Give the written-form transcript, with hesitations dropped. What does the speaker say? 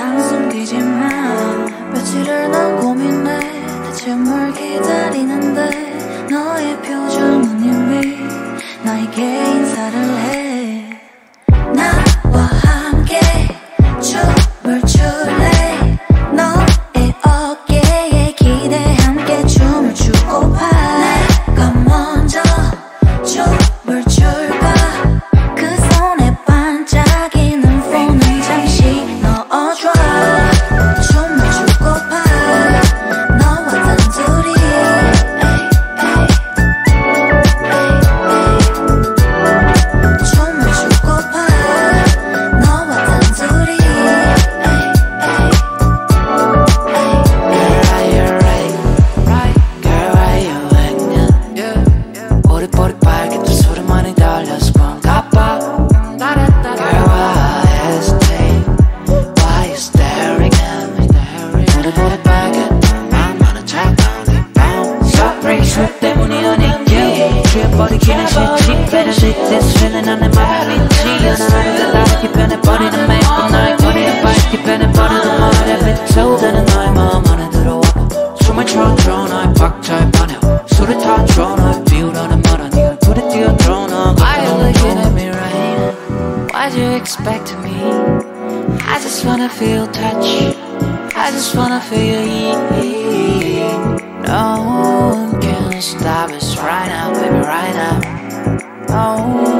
안 숨기지만 며칠을 난 고민해 대체 뭘 기다리는데 너의 표정은 이미 나에게 인사를 해 나와 함께 춤을 출래 너의 어깨에 기대 함께 춤을 추고파 내가 먼저 춤을 출까 그 손에 반짝이는 폰은 잠시 넣어줘 춤을 추고파 너와 단둘이 춤을 추고파 너와 단둘이 보릿보릿 빨개 두 소리만이 달려서 그런가 봐 Girl, why hesitate? Why you staring at me? 보릿보릿 빨개 맘만은 차가운데 So free, 술 때문이 아니지 취해버리기는 싫지 Better leave this feeling 안내 맘에 믿지 하나하나 다르게 변해버리는 매번 나의 거리를 밝게 변해버리는 말에 비춰대는 너의 마음 안에 들어와 숨을 쳐줘 너의 박자에 반해 술을 타줘 너의 비우라는 말 아니 얼굴에 뛰어들어 너 Why you looking at me right now? Why'd you expect me? I just wanna feel touch I just wanna feel you No one can stop us right now, baby, right now Oh